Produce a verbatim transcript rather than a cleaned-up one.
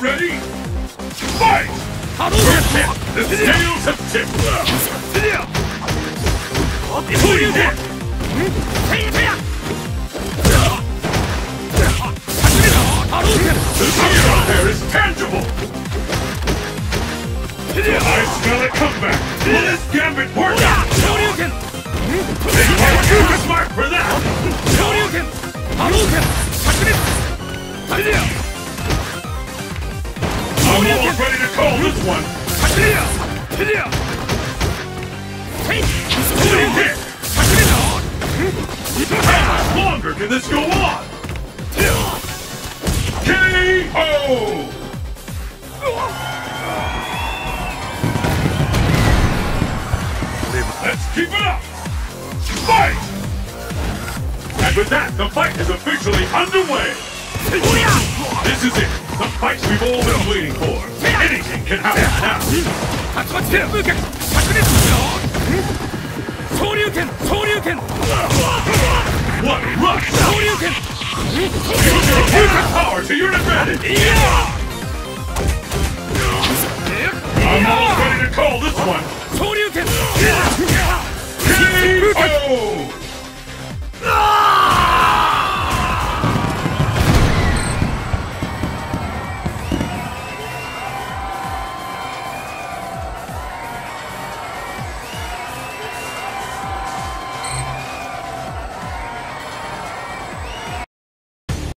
ready? Fight! The scales have tipped! Clean hit! The fear out there is tangible! I smell a comeback! Will this gambit work out? You are too smart for that! I'm almost ready to call this one! Clean hit! How much longer can this go on? K O! Let's keep it up! Fight! And with that, the fight is officially underway! This is it! The fight we've all been waiting for! Anything can happen now! What a rush! Use your opponent's power to your advantage! I'm almost ready to call this one!